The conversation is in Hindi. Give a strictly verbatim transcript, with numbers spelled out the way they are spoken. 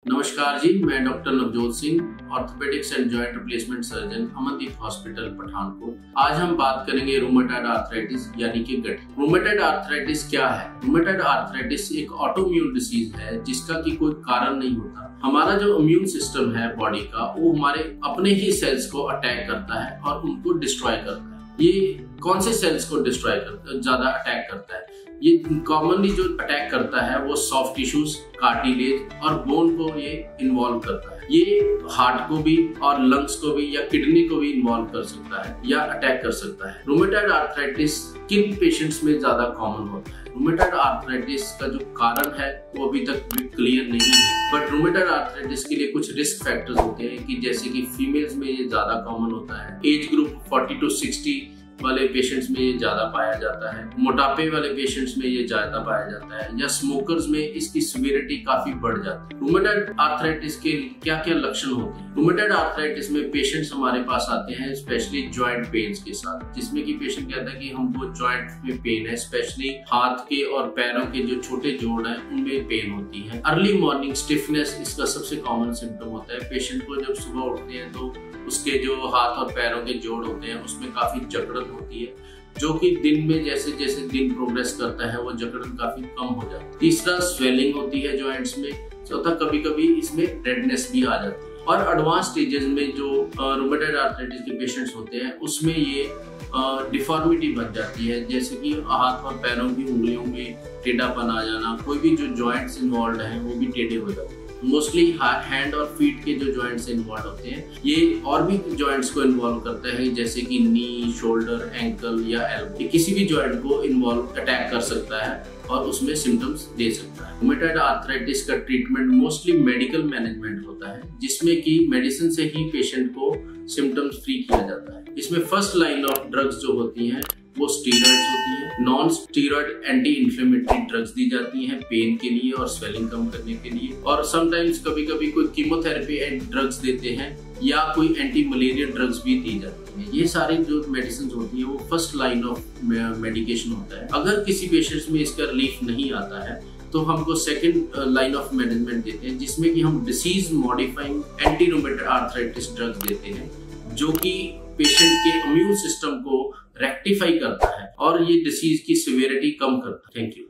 नमस्कार जी, मैं doctor Navjot Singh, orthopaedics and joint replacement surgeon, Amandeep hospital Pathankot. आज हम बात करेंगे रूमेटॉइड आर्थराइटिस यानी कि गठिया। रूमेटॉइड आर्थराइटिस क्या है? रूमेटॉइड आर्थराइटिस एक ऑटोइम्यून डिसीज है जिसका की कोई कारण नहीं होता। हमारा जो इम्यून सिस्टम है बॉडी का, वो हमारे अपने ही सेल्स को अटैक करता है और उनको डिस्ट्रॉय करता है। ये कौन से सेल्स को डिस्ट्रॉय करता ज्यादा अटैक करता है? ये कॉमनली जो अटैक करता है वो सॉफ्ट टिश्यूज, कार्टिलेज और बोन को ये इन्वॉल्व करता है। ये हार्ट को भी और लंग्स को भी या किडनी को भी इन्वॉल्व कर सकता है या अटैक कर सकता है। रूमेटॉइड आर्थराइटिस किन पेशेंट्स में ज्यादा कॉमन होता है? रूमेटॉइड आर्थराइटिस का जो कारण है वो अभी तक क्लियर नहीं है, बट रूमेटॉइड आर्थराइटिस के लिए कुछ रिस्क फैक्टर्स होते हैं कि जैसे कि फीमेल्स में ये ज्यादा कॉमन होता है, एज ग्रुप चालीस टू साठ वाले पेशेंट्स में ये ज्यादा पाया जाता है, मोटापे वाले पेशेंट्स में ये ज्यादा पाया जाता है, या स्मोकर्स में इसकी सिवियरिटी काफी बढ़ जाती है। रूमेटॉइड आर्थराइटिस के क्या क्या लक्षण होते हैं? रूमेटॉइड आर्थराइटिस में पेशेंट्स हमारे पास आते हैं स्पेशली जॉइंट पेन्स के साथ, जिसमें कि पेशेंट कहता है कि हमको जॉइंट में पेन है, स्पेशली हाथ के और पैरों के जो छोटे जोड़ हैं उनमें पेन होती है। अर्ली मॉर्निंग स्टिफनेस इसका सबसे कॉमन सिम्टम होता है। पेशेंट को जब सुबह उठते हैं तो उसके जो हाथ और पैरों के जोड़ होते हैं उसमें काफी जकड़न होती है, जो कि दिन में जैसे जैसे दिन प्रोग्रेस करता है वो जकड़न काफी कम हो जाती है। तीसरा, स्वेलिंग होती है जॉइंट्स में। चौथा, कभी कभी इसमें रेडनेस भी आ जाती है। और एडवांस स्टेजेस में जो रूमेटॉइड आर्थराइटिस के पेशेंट्स होते हैं उसमें ये डिफॉर्मिटी बन जाती है, जैसे कि हाथ और पैरों की उंगलियों में टेढ़ापन आ जाना, कोई भी जो जॉइंट्स इन्वॉल्व हैं वो भी टेढ़े हो जाते हैं। मोस्टली हैंड और फीट के जो जॉइंट्स इन्वॉल्व होते हैं ये और भी जॉइंट्स को इन्वॉल्व करता है, जैसे कि नी, शोल्डर, एंकल या एल्बो। ये किसी भी जॉइंट को इन्वॉल्व अटैक कर सकता है और उसमें सिम्टम्स दे सकता है। रूमेटॉइड आर्थराइटिस का ट्रीटमेंट मोस्टली मेडिकल मैनेजमेंट होता है, जिसमें कि मेडिसिन से ही पेशेंट को सिम्टम्स फ्री किया जाता है। इसमें फर्स्ट लाइन ऑफ ड्रग्स जो होती हैं वो स्टीरॉइड्स होती है। Non steroid anti inflammatory drugs दी जाती हैं पेन के लिए और स्वेलिंग कम करने के लिए, और समटाइम्स कभी कभी कोई कीमोथेरेपी एंड ड्रग्स देते हैं या कोई एंटी मलेरिया ड्रग्स भी दी जाती है। ये सारी जो मेडिसिन होती है वो फर्स्ट लाइन ऑफ मेडिकेशन होता है। अगर किसी पेशेंट्स में इसका रिलीफ नहीं आता है तो हमको सेकेंड लाइन ऑफ मैनेजमेंट देते हैं, जिसमें कि हम disease modifying anti rheumatoid arthritis drugs देते हैं, जो कि पेशेंट के इम्यून सिस्टम को रेक्टिफाई करता है और ये डिसीज की सिवियरिटी कम करता है। Thank you.